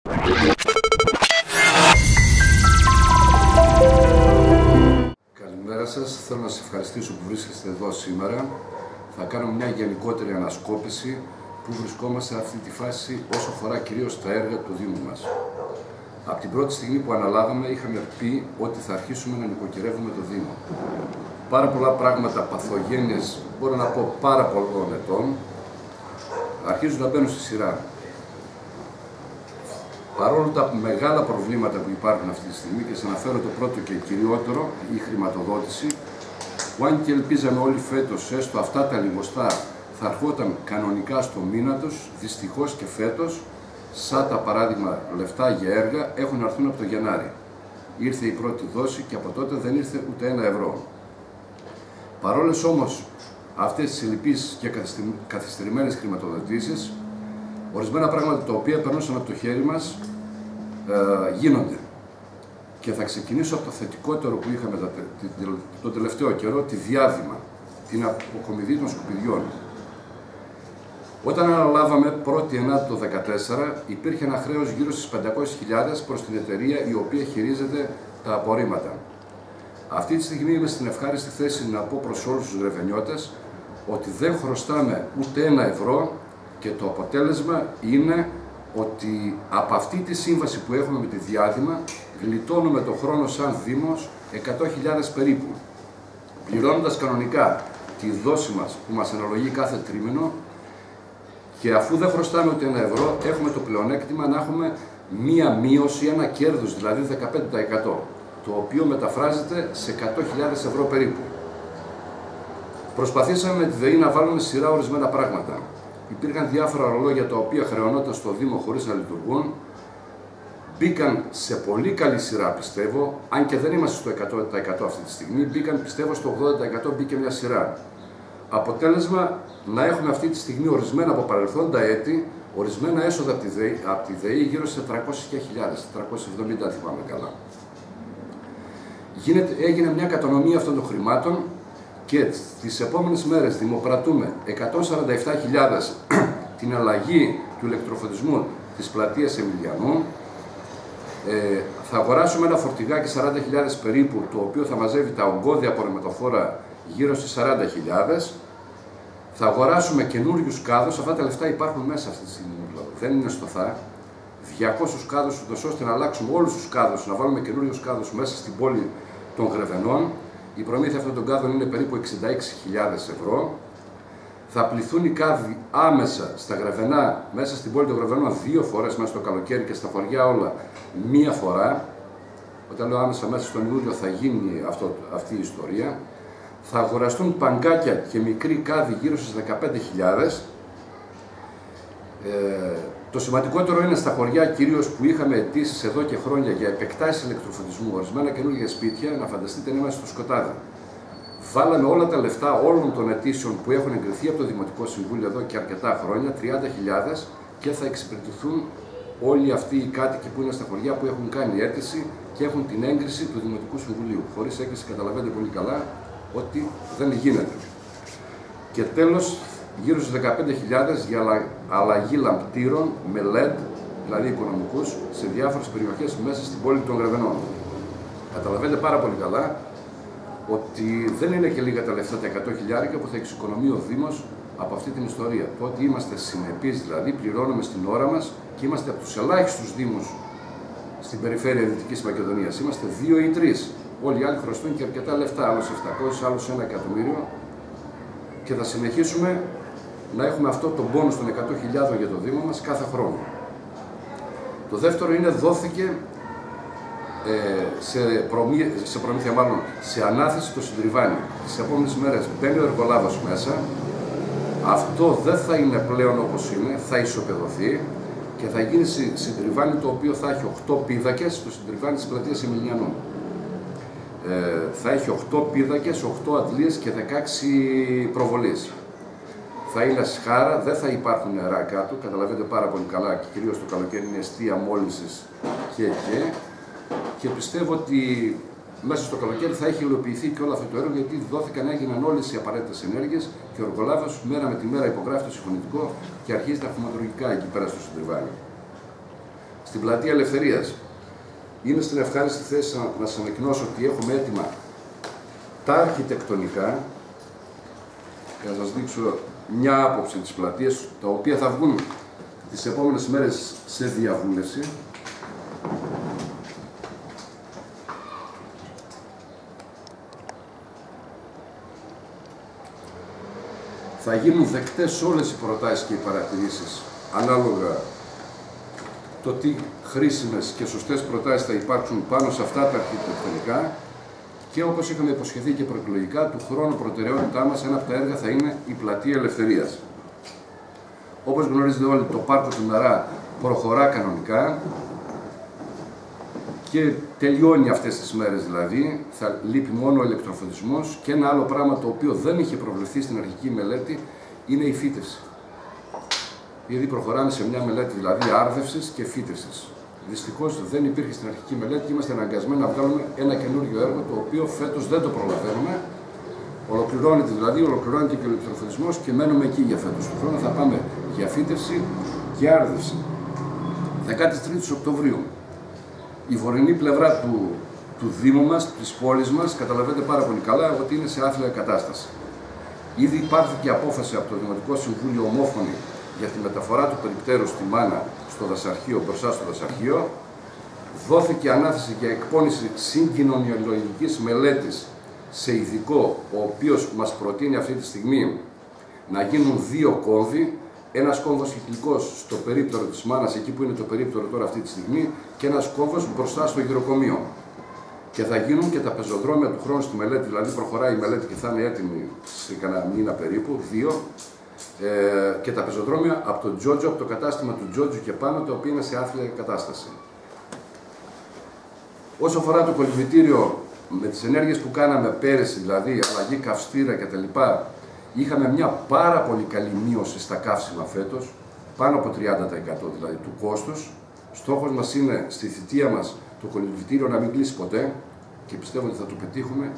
Καλημέρα σας. Θέλω να σας ευχαριστήσω που βρίσκεστε εδώ σήμερα. Θα κάνω μια γενικότερη ανασκόπηση που βρισκόμαστε σε αυτή τη φάση όσο αφορά κυρίως τα έργα του Δήμου μας. Από την πρώτη στιγμή που αναλάβαμε είχαμε πει ότι θα αρχίσουμε να νοικοκυρεύουμε το Δήμο. Πάρα πολλά πράγματα, παθογένειες, μπορώ να πω πάρα πολλών ετών, αρχίζουν να μπαίνουν στη σειρά. Παρόλο τα μεγάλα προβλήματα που υπάρχουν αυτή τη στιγμή, και σας αναφέρω το πρώτο και κυριότερο, η χρηματοδότηση, που αν και ελπίζαμε όλοι φέτος, έστω αυτά τα λιγοστά θα αρχόταν κανονικά στο μήνα τους, δυστυχώς και φέτος, σαν τα παράδειγμα λεφτά για έργα, έχουν έρθουν από το Γενάρη. Ήρθε η πρώτη δόση και από τότε δεν ήρθε ούτε ένα ευρώ. Παρόλες όμως αυτές τις ελλειπείς και καθυστερημένες χρηματοδοτήσεις, ορισμένα πράγματα τα οποία περνούσαν από το χέρι μας γίνονται. Και θα ξεκινήσω από το θετικότερο που είχαμε τον τελευταίο καιρό, τη διάδημα, την αποκομιδή των σκουπιδιών. Όταν αναλάβαμε 1η Ενάτη το 2014, υπήρχε ένα χρέος γύρω στις 500.000 προς την εταιρεία η οποία χειρίζεται τα απορρίμματα. Αυτή τη στιγμή είμαι στην ευχάριστη θέση να πω προς όλους τους ρεβενιώτες ότι δεν χρωστάμε ούτε ένα ευρώ και το αποτέλεσμα είναι ότι από αυτή τη σύμβαση που έχουμε με τη διάδημα γλιτώνουμε το χρόνο σαν Δήμος 100.000 περίπου, πληρώνοντας κανονικά τη δόση μας που μας αναλογεί κάθε τρίμηνο, και αφού δεν χρωστάμε ούτε ένα ευρώ έχουμε το πλεονέκτημα να έχουμε μία μείωση, ένα κέρδος δηλαδή 15%, το οποίο μεταφράζεται σε 100.000 ευρώ περίπου. Προσπαθήσαμε με τη ΔΕΗ να βάλουμε σειρά ορισμένα πράγματα. Υπήρχαν διάφορα ρολόγια τα οποία χρεωνόταν στο Δήμο χωρίς να λειτουργούν. Μπήκαν σε πολύ καλή σειρά, πιστεύω, αν και δεν είμαστε στο 100% αυτή τη στιγμή, μπήκαν, πιστεύω, στο 80%, μπήκε μια σειρά. Αποτέλεσμα, να έχουμε αυτή τη στιγμή ορισμένα από παρελθόντα έτη, ορισμένα έσοδα από τη ΔΕΗ γύρω σε 300.000, 470 αν θυμάμαι καλά. Έγινε μια κατανομή αυτών των χρημάτων και τις επόμενες μέρες δημοπρατούμε 147.000 την αλλαγή του ηλεκτροφωτισμού της πλατείας Εμιλιανού. Θα αγοράσουμε ένα φορτηγάκι 40.000 περίπου, το οποίο θα μαζεύει τα ογκώδια απορριμματοφόρα γύρω στις 40.000. Θα αγοράσουμε καινούριους κάδους, αυτά τα λεφτά υπάρχουν μέσα αυτή τη στιγμή, δεν είναι στο θα. 200 κάδους, ώστε να αλλάξουμε όλους τους κάδους, να βάλουμε καινούριους κάδους μέσα στην πόλη των Γρεβενών. Η προμήθεια αυτών των κάδων είναι περίπου 66.000 ευρώ. Θα πληθούν οι κάδοι άμεσα στα Γρεβενά, μέσα στην πόλη των Γρεβενών 2 φορές μέσα στο καλοκαίρι και στα χωριά όλα 1 φορά. Όταν λέω άμεσα, μέσα στον Ιούλιο θα γίνει αυτή η ιστορία. Θα αγοραστούν παγκάκια και μικροί κάδοι γύρω στις 15.000. Το σημαντικότερο είναι στα χωριά, κυρίως που είχαμε αιτήσεις εδώ και χρόνια για επεκτάσεις ηλεκτροφωτισμού, ορισμένα καινούργια σπίτια, να φανταστείτε να είμαστε στο σκοτάδι. Βάλαμε όλα τα λεφτά όλων των αιτήσεων που έχουν εγκριθεί από το Δημοτικό Συμβούλιο εδώ και αρκετά χρόνια, 30.000, και θα εξυπηρετηθούν όλοι αυτοί οι κάτοικοι που είναι στα χωριά που έχουν κάνει αίτηση και έχουν την έγκριση του Δημοτικού Συμβουλίου. Χωρίς έγκριση καταλαβαίνετε πολύ καλά ότι δεν γίνεται. Και τέλος, γύρω στους 15.000 για αλλαγή λαμπτήρων με LED, δηλαδή οικονομικούς, σε διάφορες περιοχές μέσα στην πόλη των Γρεβενών. Καταλαβαίνετε πάρα πολύ καλά ότι δεν είναι και λίγα τα λεφτά, τα 100.000 που θα εξοικονομεί ο Δήμος από αυτή την ιστορία. Το ότι είμαστε συνεπείς, δηλαδή πληρώνουμε στην ώρα μας και είμαστε από τους ελάχιστους Δήμους στην περιφέρεια Δυτικής Μακεδονίας. Είμαστε 2 ή 3. Όλοι οι άλλοι χρωστούν και αρκετά λεφτά, άλλους 700, άλλους 1 εκατομμύριο, και θα συνεχίσουμε να έχουμε αυτό το μπόνους των 100.000 για το Δήμο μας κάθε χρόνο. Το δεύτερο είναι δόθηκε σε ανάθεση το συντριβάνι. Τις επόμενες μέρες μπαίνει ο εργολάβος μέσα. Αυτό δεν θα είναι πλέον όπως είναι, θα ισοπεδωθεί και θα γίνει συντριβάνι το οποίο θα έχει 8 πίδακες, το συντριβάνι της πλατείας Εμιλιανού. Θα έχει 8 πίδακες, 8 αντλίες και 16 προβολής. Θα είναι σχάρα, δεν θα υπάρχουν νερά κάτω, καταλαβαίνετε πάρα πολύ καλά, και κυρίως το καλοκαίρι είναι εστία μόλυνσης και πιστεύω ότι μέσα στο καλοκαίρι θα έχει υλοποιηθεί και όλο αυτό το έργο, γιατί δόθηκαν, έγιναν όλες οι απαραίτητες ενέργειες και ο εργολάβος μέρα με τη μέρα υπογράφει το συμφωνητικό και αρχίζει τα χρηματολογικά εκεί πέρα στο συντριβάνι. Στην Πλατεία Ελευθερίας. Είναι στην ευχάριστη θέση να σας ανακοινώσω ότι έχουμε έτοιμα τα αρχιτεκτονικά και να σας δείξω μια άποψη της πλατείας, τα οποία θα βγουν τις επόμενες μέρες σε διαβούλευση. Θα γίνουν δεκτές όλες οι προτάσεις και οι παρατηρήσεις, ανάλογα το τι χρήσιμες και σωστές προτάσεις θα υπάρξουν πάνω σε αυτά τα αρχιτεκτονικά και όπως είχαμε υποσχεθεί και προεκλογικά, του χρόνου προτεραιότητά μας ένα από τα έργα θα είναι η Πλατεία Ελευθερίας. Όπως γνωρίζετε όλοι, το πάρκο του Ναρά προχωρά κανονικά και τελειώνει αυτές τις μέρες δηλαδή. Θα λείπει μόνο ο ηλεκτροφωτισμός και ένα άλλο πράγμα το οποίο δεν είχε προβλεφθεί στην αρχική μελέτη είναι η φύτευση. Ήδη προχωράμε σε μια μελέτη δηλαδή άρδευσης και φύτευσης. Δυστυχώς δεν υπήρχε στην αρχική μελέτη και είμαστε αναγκασμένοι να βγάλουμε ένα καινούριο έργο το οποίο φέτος δεν το προλαβαίνουμε. Ολοκληρώνεται και ο ηλεκτροφωτισμός και μένουμε εκεί για φέτος. Του χρόνου θα πάμε για φύτευση και άρδευση. 13 Οκτωβρίου. Η βορεινή πλευρά του Δήμου μας, της πόλης μας, καταλαβαίνετε πάρα πολύ καλά ότι είναι σε άθλια κατάσταση. Ήδη υπάρχει απόφαση από το Δημοτικό Συμβούλιο ομόφωνη για τη μεταφορά του περιπτέρου στη Μάνα στο δασαρχείο, μπροστά στο δασαρχείο. Δόθηκε ανάθεση για εκπόνηση συγκοινωνιολογικής μελέτης σε ειδικό, ο οποίος μας προτείνει αυτή τη στιγμή να γίνουν 2 κόμβοι, ένας κόμβος κυκλικός στο περίπτερο της Μάνας, εκεί που είναι το περίπτερο τώρα αυτή τη στιγμή, και ένας κόμβος μπροστά στο γυροκομείο. Και θα γίνουν και τα πεζοδρόμια του χρόνου στη μελέτη, δηλαδή προχωράει η μελέτη και θα είναι έτοιμη σε κανένα μήνα περίπου, 2, και τα πεζοδρόμια από το Τζότζο, από το κατάστημα του Τζότζου και πάνω, τα οποία είναι σε άθλια κατάσταση. Όσο αφορά το κολυμβητήριο, με τις ενέργειες που κάναμε πέρυσι, δηλαδή αλλαγή καυστήρα κτλ., είχαμε μια πάρα πολύ καλή μείωση στα καύσιμα φέτος, πάνω από 30% δηλαδή του κόστους. Στόχος μας είναι στη θητεία μας το κολυμβητήριο να μην κλείσει ποτέ και πιστεύω ότι θα το πετύχουμε.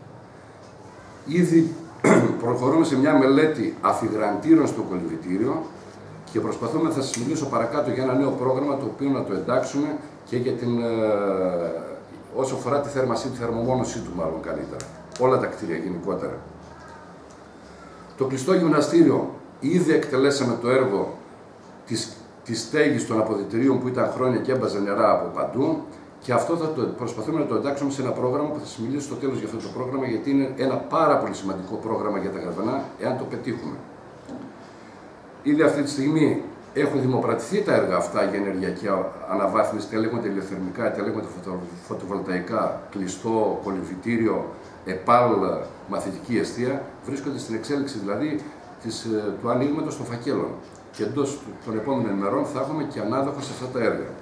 Ήδη προχωρούμε σε μια μελέτη αφιγραντήρων στο κολυμβητήριο και προσπαθούμε, θα σας μιλήσω παρακάτω για ένα νέο πρόγραμμα το οποίο να το εντάξουμε και για την, όσο αφορά τη θέρμανσή, τη θερμομόνωσή του μάλλον καλύτερα. Όλα τα κτίρια γενικότερα. Το κλειστό γυμναστήριο, ήδη εκτελέσαμε το έργο της στέγης των αποδυτηρίων που ήταν χρόνια και έμπαζε νερά από παντού και αυτό θα προσπαθούμε να το εντάξουμε σε ένα πρόγραμμα που θα σας μιλήσω στο τέλος για αυτό το πρόγραμμα, γιατί είναι ένα πάρα πολύ σημαντικό πρόγραμμα για τα Γραβενά, εάν το πετύχουμε. Ήδη αυτή τη στιγμή έχουν δημοπρατηθεί τα έργα αυτά για ενεργειακή αναβάθμιση, είτε λέγονται ηλιοθερμικά, είτε λέγονται φωτοβολταϊκά, κλειστό κολυμβητήριο, ΕΠΑΛ, μαθητική εστία, βρίσκονται στην εξέλιξη δηλαδή του ανοίγματος των φακέλων. Και εντός των επόμενων ημερών θα έχουμε και ανάδοχο σε αυτά τα έργα.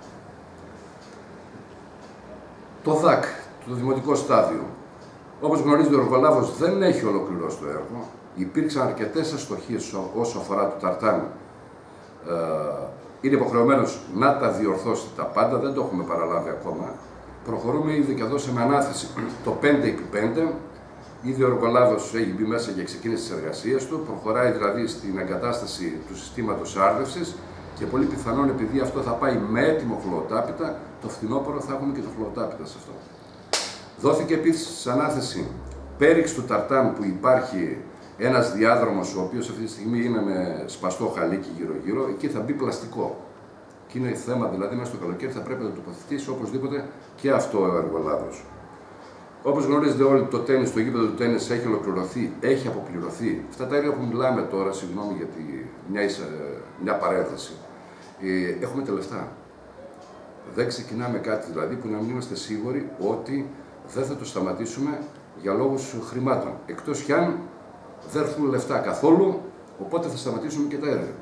Το ΔΑΚ, το Δημοτικό Στάδιο. Όπως γνωρίζετε, ο εργολάβος δεν έχει ολοκληρώσει το έργο. Υπήρξαν αρκετές αστοχίες όσο αφορά το ταρτάν. Είναι υποχρεωμένος να τα διορθώσει τα πάντα, δεν το έχουμε παραλάβει ακόμα. Προχωρούμε ήδη και δώσαμε ανάθεση το 5x5. Ήδη ο εργολάβος έχει μπει μέσα και ξεκίνησε τις εργασίες του. Προχωράει δηλαδή στην εγκατάσταση του συστήματος άρδευσης και πολύ πιθανόν, επειδή αυτό θα πάει με έτοιμο χλωοτάπητα, το φθινόπωρο θα έχουμε και το χλωοτάπητα σε αυτό. Δόθηκε επίσης ανάθεση πέριξ του ταρτάν που υπάρχει ένας διάδρομος, ο οποίος αυτή τη στιγμή είναι με σπαστό χαλίκι γύρω-γύρω, εκεί θα μπει πλαστικό. Και είναι θέμα δηλαδή μέσα στο καλοκαίρι θα πρέπει να το τοποθετήσει οπωσδήποτε και αυτό ο εργολάβος. Όπως γνωρίζετε όλοι, το τένις, το γήπεδο του τένις έχει ολοκληρωθεί, έχει αποπληρωθεί. Αυτά τα έργα που μιλάμε τώρα, συγγνώμη για μια παρένθεση, έχουμε τα λεφτά. Δεν ξεκινάμε κάτι δηλαδή που να μην είμαστε σίγουροι ότι δεν θα το σταματήσουμε για λόγους χρημάτων. Εκτός κι αν δεν έρθουν λεφτά καθόλου, οπότε θα σταματήσουμε και τα έργα.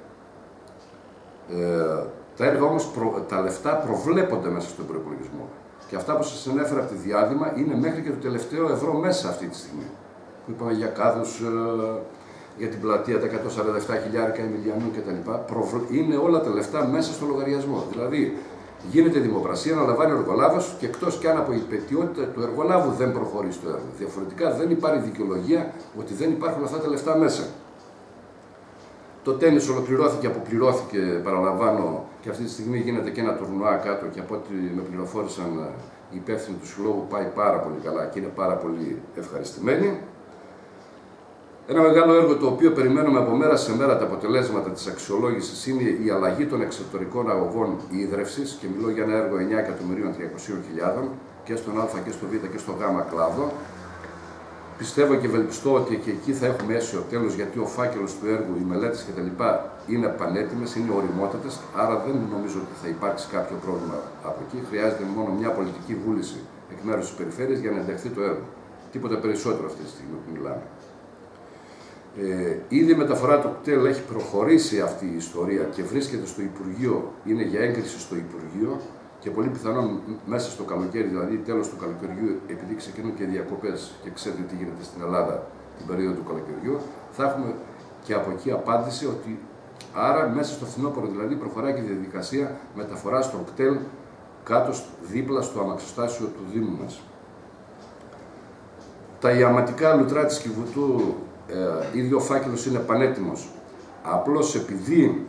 Τα έργα όμως, τα λεφτά προβλέπονται μέσα στον προϋπολογισμό. Και αυτά που σας ανέφερα από τη διάδημα είναι μέχρι και το τελευταίο ευρώ μέσα αυτή τη στιγμή. Που είπαμε για κάδους, για την πλατεία, τα 147.000 Εμιλιανού κτλ. Είναι όλα τα λεφτά μέσα στο λογαριασμό. Δηλαδή, γίνεται δημοπρασία να λαμβάνει ο εργολάβος και εκτός κι αν από υπετιότητα του εργολάβου δεν προχωρεί στο έργο. Διαφορετικά δεν υπάρχει δικαιολογία ότι δεν υπάρχουν αυτά τα λεφτά μέσα. Το τένις ολοκληρώθηκε, αποπληρώθηκε, παραλαμβάνω, και αυτή τη στιγμή γίνεται και ένα τουρνουά κάτω και από ό,τι με πληροφόρησαν οι υπεύθυνοι του συλλόγου πάει πάρα πολύ καλά και είναι πάρα πολύ ευχαριστημένοι. Ένα μεγάλο έργο το οποίο περιμένουμε από μέρα σε μέρα τα αποτελέσματα της αξιολόγησης είναι η αλλαγή των εξωτερικών αγωγών ίδρευσης και μιλώ για ένα έργο 9.300.000 και στον Α και στο Β και στο Γ κλάδο. Πιστεύω και ευελπιστώ ότι και εκεί θα έχουμε αίσιο τέλος, γιατί ο φάκελος του έργου, οι μελέτες κτλ. Είναι πανέτοιμες, είναι οριμότατες, άρα δεν νομίζω ότι θα υπάρξει κάποιο πρόβλημα από εκεί. Χρειάζεται μόνο μια πολιτική βούληση εκ μέρους της περιφέρειας για να ενταχθεί το έργο. Τίποτα περισσότερο αυτή τη στιγμή που μιλάμε. Ήδη η μεταφορά του κτέλ έχει προχωρήσει αυτή η ιστορία και βρίσκεται στο Υπουργείο, είναι για έγκριση στο Υπουργείο και πολύ πιθανόν μέσα στο καλοκαίρι, δηλαδή τέλος του καλοκαιριού, επειδή ξεκινούν και διακοπές και ξέρετε τι γίνεται στην Ελλάδα την περίοδο του καλοκαιριού, θα έχουμε και από εκεί απάντηση ότι άρα μέσα στο φθινόπωρο δηλαδή προχωράει και η διαδικασία μεταφοράς των κτέλ κάτω δίπλα στο αμαξοστάσιο του Δήμου μας. Τα ιαματικά λουτρά της Κιβωτού, ήδη ο φάκελος είναι πανέτοιμος. Απλώς επειδή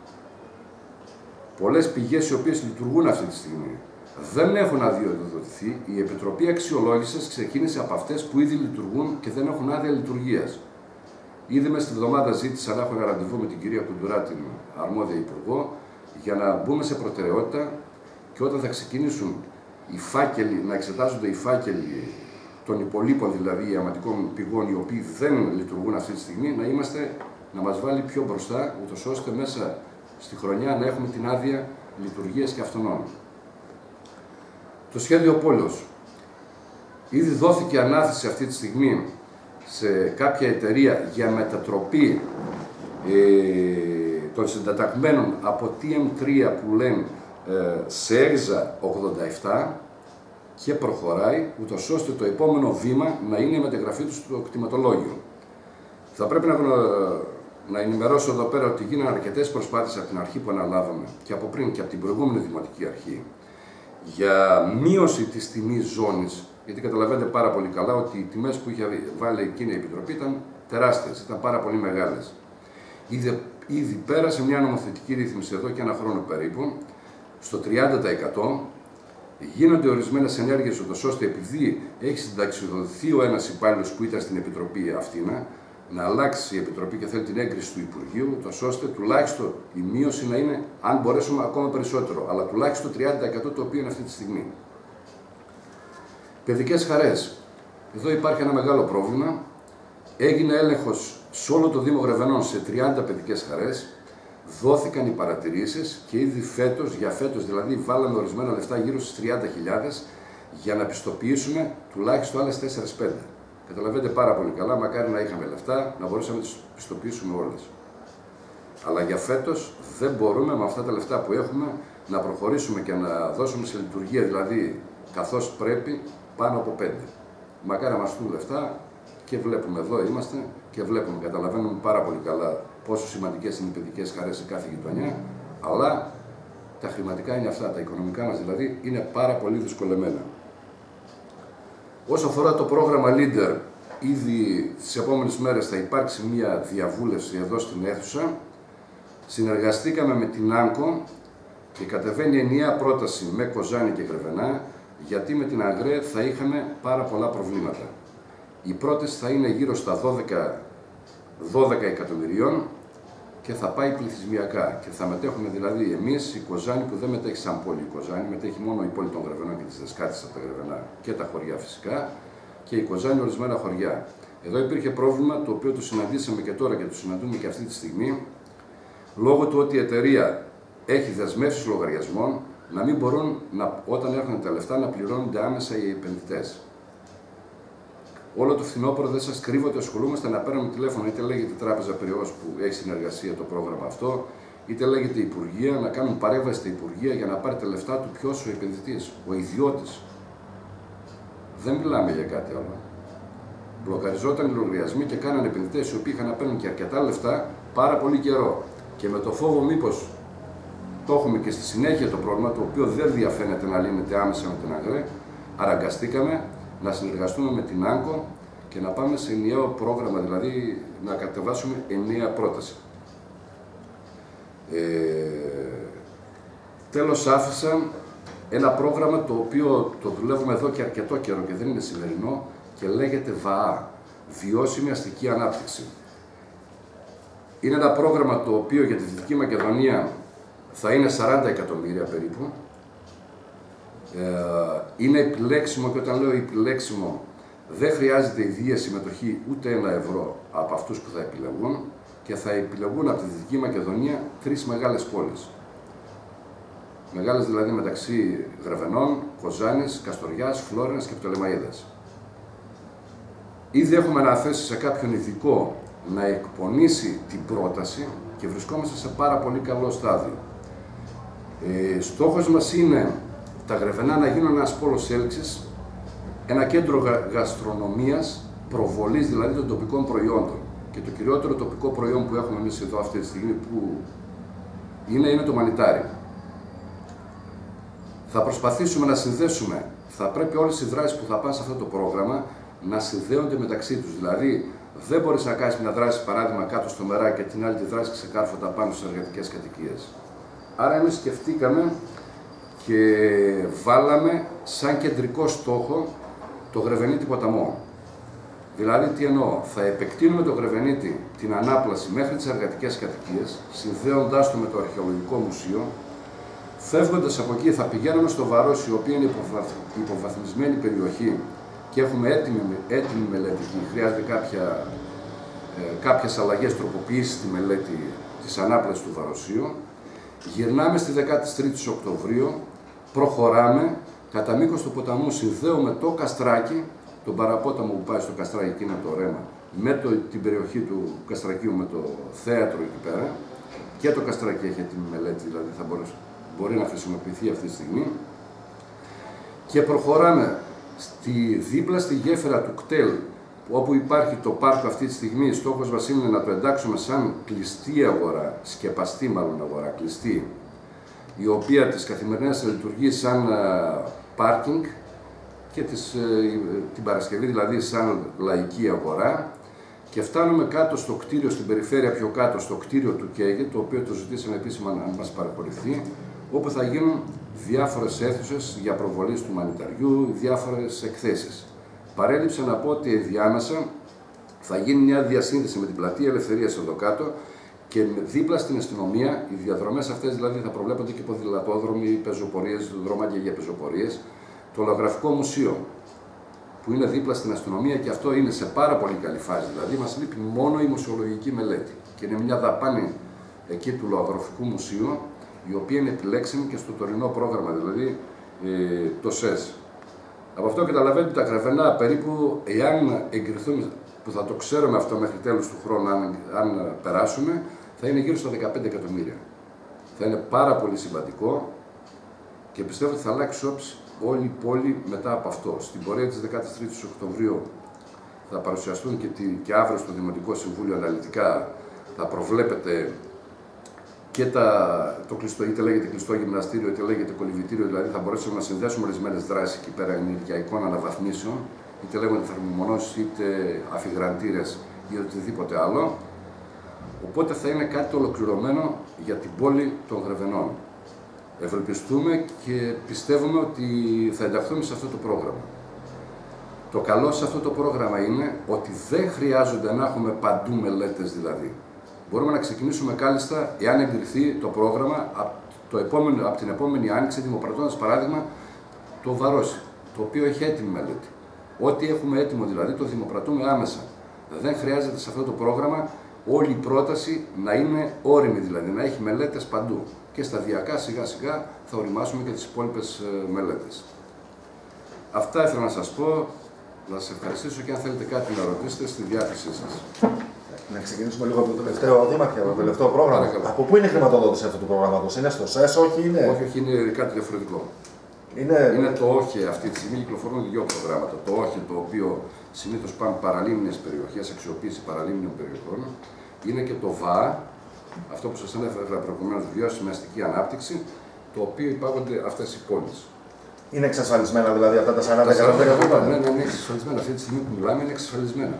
πολλές πηγές οι οποίες λειτουργούν αυτή τη στιγμή δεν έχουν αδειοδοτηθεί, η Επιτροπή Αξιολόγησης ξεκίνησε από αυτές που ήδη λειτουργούν και δεν έχουν άδεια λειτουργίας. Ήδη μες στη βδομάδα ζήτησα να έχω ένα ραντεβού με την κυρία Κουντουρά, την αρμόδια υπουργό, για να μπούμε σε προτεραιότητα και όταν θα ξεκινήσουν οι φάκελοι, να εξετάζονται οι φάκελοι των υπολείπων δηλαδή ιαματικών πηγών οι οποίοι δεν λειτουργούν αυτή τη στιγμή, να μας βάλει πιο μπροστά, ούτως ώστε μέσα στη χρονιά να έχουμε την άδεια λειτουργίας και αυτών. Το σχέδιο πόλεως. Ήδη δόθηκε ανάθεση αυτή τη στιγμή σε κάποια εταιρεία για μετατροπή των συντεταγμένων από TM3 που λένε σε ΕΓΖΑ 87 και προχωράει, ούτως ώστε το επόμενο βήμα να είναι η μεταγραφή του στο κτηματολόγιο. Θα πρέπει να ενημερώσω εδώ πέρα ότι γίνανε αρκετές προσπάθειες από την αρχή που αναλάβαμε και από πριν και από την προηγούμενη Δημοτική Αρχή για μείωση της τιμής ζώνης, γιατί καταλαβαίνετε πάρα πολύ καλά ότι οι τιμές που είχε βάλει εκείνη η Επιτροπή ήταν τεράστιες, ήταν πάρα πολύ μεγάλες. Ήδη πέρασε μια νομοθετική ρύθμιση εδώ και ένα χρόνο περίπου, στο 30%, γίνονται ορισμένες ενέργειες ώστε επειδή έχει συνταξιοδοτηθεί ο ένας υπάλληλος που ήταν στην Επιτροπή αυτήν, να αλλάξει η Επιτροπή και θέλει την έγκριση του Υπουργείου, ώστε τουλάχιστον η μείωση να είναι, αν μπορέσουμε, ακόμα περισσότερο, αλλά τουλάχιστον 30% το οποίο είναι αυτή τη στιγμή. Παιδικές χαρές. Εδώ υπάρχει ένα μεγάλο πρόβλημα. Έγινε έλεγχος σε όλο το Δήμο Γρεβενών σε 30 παιδικές χαρές. Δόθηκαν οι παρατηρήσεις και ήδη για φέτος δηλαδή, βάλαμε ορισμένα λεφτά γύρω στις 30.000 για να πιστοποιήσουμε τουλάχιστον άλλες 4-5. Καταλαβαίνετε πάρα πολύ καλά, μακάρι να είχαμε λεφτά, να μπορούσαμε να τις πιστοποιήσουμε όλες. Αλλά για φέτος δεν μπορούμε με αυτά τα λεφτά που έχουμε να προχωρήσουμε και να δώσουμε σε λειτουργία, δηλαδή καθώς πρέπει, πάνω από 5. Μακάρι να μας δουν λεφτά και βλέπουμε, εδώ είμαστε και βλέπουμε, καταλαβαίνουμε πάρα πολύ καλά πόσο σημαντικές είναι οι παιδικές χαρές σε κάθε γειτονιά, αλλά τα χρηματικά είναι αυτά, τα οικονομικά μας δηλαδή είναι πάρα πολύ δυσκολεμένα. Όσο αφορά το πρόγραμμα Leader, ήδη τις επόμενες μέρες θα υπάρξει μια διαβούλευση εδώ στην αίθουσα. Συνεργαστήκαμε με την ΆΝΚΟ και κατεβαίνει ενιαία πρόταση με Κοζάνη και Γρεβενά, γιατί με την ΑΓΡΕ θα είχαμε πάρα πολλά προβλήματα. Η πρόταση θα είναι γύρω στα 12 εκατομμυρίων και θα πάει πληθυσμιακά και θα μετέχουμε δηλαδή εμείς, η Κοζάνη που δεν μετέχει σαν πόλη η Κοζάνη, μετέχει μόνο η πόλη των Γρεβενών και τις Δεσκάτες από τα Γρεβενά και τα χωριά φυσικά και η Κοζάνη ορισμένα χωριά. Εδώ υπήρχε πρόβλημα το οποίο το συναντήσαμε και τώρα και το συναντούμε και αυτή τη στιγμή, λόγω του ότι η εταιρεία έχει δεσμεύσεις λογαριασμών να μην μπορούν όταν έρχονται τα λεφτά να πληρώνονται άμεσα οι επενδυτές. Όλο το φθινόπωρο δεν σας κρύβω ότι ασχολούμαστε να παίρνουμε τηλέφωνο, είτε λέγεται Τράπεζα Πειραιώς που έχει συνεργασία το πρόγραμμα αυτό, είτε λέγεται Υπουργεία, να κάνουν παρέμβαση στα Υπουργεία για να πάρει τα λεφτά του ποιος ο επενδυτής, ο ιδιώτης. Δεν μιλάμε για κάτι άλλο. Μπλοκαριζόταν οι λογαριασμοί και κάνανε επενδυτές οι οποίοι είχαν να παίρνουν και αρκετά λεφτά πάρα πολύ καιρό. Και με το φόβο μήπως το έχουμε και στη συνέχεια το πρόβλημα, το οποίο δεν διαφαίνεται να λύνεται άμεσα με την ΑΓΡΕ, αναγκαστήκαμε να συνεργαστούμε με την ΆΝΚΟ και να πάμε σε ενιαίο πρόγραμμα, δηλαδή να κατεβάσουμε ενιαία πρόταση. Τέλος, άφησα ένα πρόγραμμα το οποίο το δουλεύουμε εδώ και αρκετό καιρό και δεν είναι σημερινό και λέγεται ΒΑΑ, Βιώσιμη Αστική Ανάπτυξη. Είναι ένα πρόγραμμα το οποίο για τη Δυτική Μακεδονία θα είναι 40 εκατομμύρια περίπου. Είναι επιλέξιμο και όταν λέω επιλέξιμο δεν χρειάζεται ιδία συμμετοχή ούτε €1 από αυτούς που θα επιλεγούν και θα επιλεγούν από τη Δυτική Μακεδονία 3 μεγάλες πόλεις. Μεγάλες δηλαδή μεταξύ Γρεβενών, Κοζάνης, Καστοριάς, Φλόρινας και Πτολεμαΐδας. Ήδη έχουμε αναθέσει σε κάποιον ειδικό να εκπονήσει την πρόταση και βρισκόμαστε σε πάρα πολύ καλό στάδιο. Στόχος μας είναι τα Γρεβενά να γίνουν ένας πόλος έλξης, ένα κέντρο γαστρονομίας, προβολής δηλαδή των τοπικών προϊόντων. Και το κυριότερο τοπικό προϊόν που έχουμε εμείς εδώ αυτή τη στιγμή που είναι το μανιτάρι. Θα προσπαθήσουμε να συνδέσουμε, θα πρέπει όλες οι δράσεις που θα πάνε σε αυτό το πρόγραμμα να συνδέονται μεταξύ τους. Δηλαδή, δεν μπορείς να κάνεις μια δράση, παράδειγμα, κάτω στο Μερά και την άλλη τη δράση ξεκάρφωτα πάνω στις εργατικές κατοικίες. Άρα, εμείς σκεφτήκαμε και βάλαμε σαν κεντρικό στόχο το Γρεβενίτη ποταμό. Δηλαδή, τι εννοώ, θα επεκτείνουμε το Γρεβενίτη την ανάπλαση μέχρι τις εργατικές κατοικίες, συνδέοντάς το με το Αρχαιολογικό Μουσείο. Φεύγοντας από εκεί, θα πηγαίνουμε στο Βαρόσι, η οποία είναι υποβαθμισμένη περιοχή και έχουμε έτοιμη μελέτη και χρειάζεται κάποιες αλλαγές, τροποποιήσεις στη μελέτη της ανάπλασης του Βαροσίου. Γυρνάμε στη 13η Οκτωβρίου, προχωράμε, κατά μήκος του ποταμού συνδέουμε το Καστράκι, τον παραπόταμο που πάει στο Καστράκι, εκείνο το ρέμα, με την περιοχή του Καστρακίου, με το θέατρο εκεί πέρα. Και το Καστράκι έχει έτοιμη μελέτη, δηλαδή θα μπορεί να χρησιμοποιηθεί αυτή τη στιγμή. Και προχωράμε δίπλα στη γέφυρα του Κτέλ, όπου υπάρχει το πάρκο αυτή τη στιγμή. Στόχος μας είναι να το εντάξουμε σαν κλειστή αγορά, σκεπαστή μάλλον αγορά, κλειστή, η οποία τις καθημερινές λειτουργεί σαν πάρκινγκ και την Παρασκευή δηλαδή σαν λαϊκή αγορά. Και φτάνουμε κάτω στο κτίριο, στην περιφέρεια πιο κάτω, στο κτίριο του ΚΕΓΕ, το οποίο το ζητήσαμε επίσημα να μας παρακολουθεί, όπου θα γίνουν διάφορες αίθουσες για προβολής του μανιταριού, διάφορες εκθέσεις. Παρέλειψα να πω ότι ενδιάμεσα θα γίνει μια διασύνδεση με την Πλατεία Ελευθερίας εδώ κάτω και δίπλα στην αστυνομία, οι διαδρομές αυτές δηλαδή θα προβλέπονται και ποδηλατόδρομοι, πεζοπορίες, δρόμια για πεζοπορίες, το Λογραφικό Μουσείο, που είναι δίπλα στην αστυνομία και αυτό είναι σε πάρα πολύ καλή φάση. Δηλαδή, μας λείπει μόνο η μουσιολογική μελέτη. Και είναι μια δαπάνη εκεί του Λογραφικού Μουσείου, η οποία είναι επιλέξιμη και στο τωρινό πρόγραμμα, δηλαδή το ΣΕΣ. Από αυτό καταλαβαίνετε τα Γρεβενά περίπου, εάν εγκριθούμε, που θα το ξέρουμε αυτό μέχρι τέλους του χρόνου, αν περάσουμε, θα είναι γύρω στα 15 εκατομμύρια. Θα είναι πάρα πολύ σημαντικό και πιστεύω ότι θα αλλάξει όψη όλη η πόλη μετά από αυτό. Στην πορεία της 13ης Οκτωβρίου θα παρουσιαστούν και αύριο στο Δημοτικό Συμβούλιο αναλυτικά, θα προβλέπετε και το κλειστό, είτε λέγεται κλειστό γυμναστήριο, είτε λέγεται κολυβητήριο, δηλαδή θα μπορέσουμε να συνδέσουμε ορισμένες δράσεις εκεί πέρα ενεργειακών αναβαθμίσεων, είτε λέγονται θερμομονώσεις, είτε αφιγραντήρες ή οτιδήποτε άλλο. Οπότε θα είναι κάτι ολοκληρωμένο για την πόλη των Γρεβενών. Ευελπιστούμε και πιστεύουμε ότι θα ενταχθούμε σε αυτό το πρόγραμμα. Το καλό σε αυτό το πρόγραμμα είναι ότι δεν χρειάζονται να έχουμε παντού μελέτες δηλαδή. Μπορούμε να ξεκινήσουμε κάλλιστα, εάν εγκριθεί το πρόγραμμα, από την επόμενη άνοιξη, δημοπρατώντας παράδειγμα το Βαρόσι, το οποίο έχει έτοιμη μελέτη. Ό,τι έχουμε έτοιμο δηλαδή το δημοπρατούμε άμεσα. Δεν χρειάζεται σε αυτό το πρόγραμμα όλη η πρόταση να είναι όριμη, δηλαδή να έχει μελέτες παντού. Και σταδιακά σιγά σιγά θα οριμάσουμε και τις υπόλοιπες μελέτες. Αυτά ήθελα να σας πω, να σας ευχαριστήσω και αν θέλετε κάτι να ρωτήσετε στη διάθεσή σας. Να ξεκινήσουμε λίγο από το τελευταίο δήμαρχε, από το τελευταίο πρόγραμμα. Παρακαλώ. Από πού είναι η χρηματοδότηση αυτού του προγράμματος, είναι στο ΣΕΣ, όχι είναι. Όχι, είναι κάτι διαφορετικό. Είναι το όχι, αυτή τη στιγμή κυκλοφορούν δύο προγράμματα. Το όχι, το οποίο συνήθως πάνε παραλίμνιες περιοχές, αξιοποίηση παραλίμνιων περιοχών. Είναι και το ΒΑ, αυτό που σας ανέφερα προηγουμένως, βιώσιμη αστική ανάπτυξη, το οποίο υπάγονται αυτές οι πόλεις. Είναι εξασφαλισμένα δηλαδή αυτά τα 40 εκατομμύρια. Ναι, είναι εξασφαλισμένα. Αυτή τη στιγμή που μιλάμε είναι εξασφαλισμένα.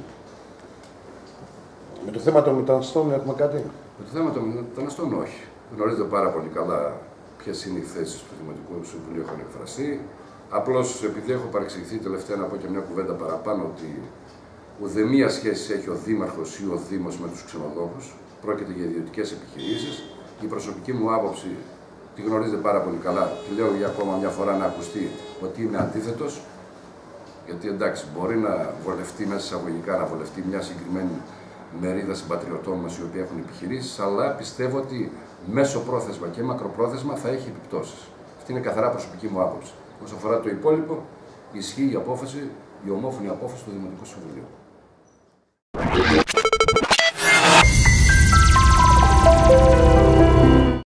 Με το θέμα των μεταναστών έχουμε κάτι. Με το θέμα των μεταναστών όχι. Γνωρίζετε πάρα πολύ καλά ποιες είναι οι θέσεις του Δημοτικού Συμβουλίου έχουν εκφραστεί. Απλώς επειδή έχω παρεξηγηθεί τελευταία να πω και μια κουβέντα παραπάνω ότι ουδέμια σχέση έχει ο Δήμαρχος ή ο Δήμος με τους ξενοδόχους. Πρόκειται για ιδιωτικές επιχειρήσεις. Η προσωπική μου άποψη τη γνωρίζετε πάρα πολύ καλά. Τη λέω για ακόμα μια φορά να ακουστεί ότι είμαι αντίθετος. Γιατί εντάξει, μπορεί να βολευτεί μέσα εισαγωγικά, να βολευτεί μια συγκεκριμένη μερίδα συμπατριωτών μας οι οποίοι έχουν επιχειρήσεις, αλλά πιστεύω ότι μέσο πρόθεσμα και μακροπρόθεσμα θα έχει επιπτώσεις. Αυτή είναι καθαρά προσωπική μου άποψη. Όσον αφορά το υπόλοιπο, ισχύει η ομόφωνη απόφαση του Δημοτικού Συμβουλίου.